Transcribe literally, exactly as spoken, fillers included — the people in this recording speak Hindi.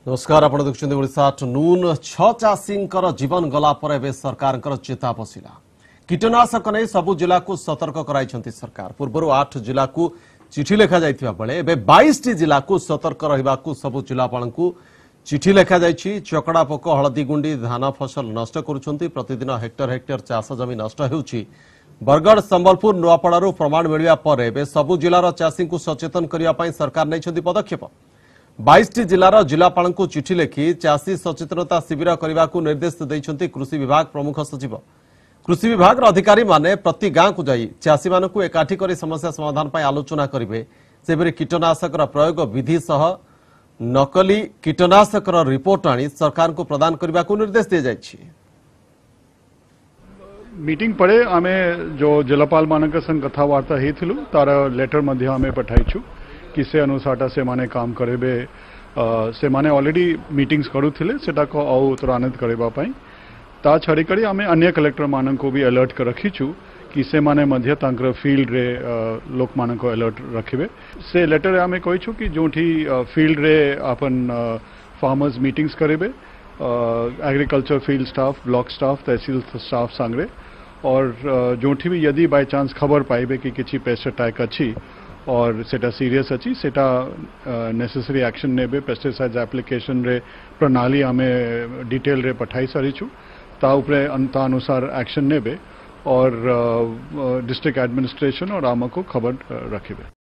नमस्कार आपण देखुछन्ती ओडिशा नून छ चाषींकर जीवन गला पर एबे सरकारकर चेता पसिला। कीटनाशक नै सबु जिला को सतर्क कराइछन्ती सरकार। पूर्वरु आठ जिला को चिठी लेखा जाइथिबा बेले एबे बाईस टी जिला को सतर्क रहिबाकू सबु जिलापालंकू चिठी लेखा जाइछि। चकड़ा पोक हळदी गुंडी धान फसल नष्ट करूछन्ती। प्रतिदिन हेक्टर हेक्टर चाष जमी नष्ट हेउछि। बरगढ़ संबलपुर नुआपड़ारू प्रमाण मिलिया पर एबे सबु जिलार चाषी को सचेतन करिया पई सरकार नैछन्ती पदक्षेप। बाईस टी जिलार जिलापाल को चिठी लिखि चाषी सचेतनता शिविर करने को निर्देश देइछन्ती कृषि विभाग प्रमुख सचिव। कृषि विभाग अधिकारी माने प्रति गांव को जाई चाषी मान को एकाठी करी समस्या समाधान पाई आलोचना करिवे। सेबरे कीटनाशक प्रयोग विधि सह नकली कीटनाशक रिपोर्ट आनी सरकार को प्रदान करने को निर्देश दिया जाइछि। मीटिंग पड़े आमे जो जिलापाल मानक संग कथावार्ता हेथिलु तार लेटर मध्ये आमे पठाइछु कि से अनुसार से माने काम करेबे। से माने ऑलरेडी मीटिंग्स करूथिले सेटा को औ त्वरान्वित करेबा पई ता छड़ी करी आमे अन्य कलेक्टर मानन को भी अलर्ट कर रखिछु कि से माने मध्य तांकर फील्ड रे लोक मानन को अलर्ट रखिबे। से लेटर आमे कहिछु कि जोठी फील्ड रे अपन फार्मर्स मीटिंग्स करेबे agriculture field staff block staff तहसील स्टाफ सांगरे और जोठी भी यदि बाय चांस खबर पाइबे कि किछि पेस्ट अटैक अछि और सेटा सीरियस अच्छी सेटा नेसेसरी एक्शन नेबे। पेस्टिसाइड्स एप्लिकेशन रे प्रणाली आमे डिटेल रे पठाई सारीछु ता उपरे अंता अनुसार एक्शन नेबे और डिस्ट्रिक्ट एडमिनिस्ट्रेशन और आम को खबर रखिबे।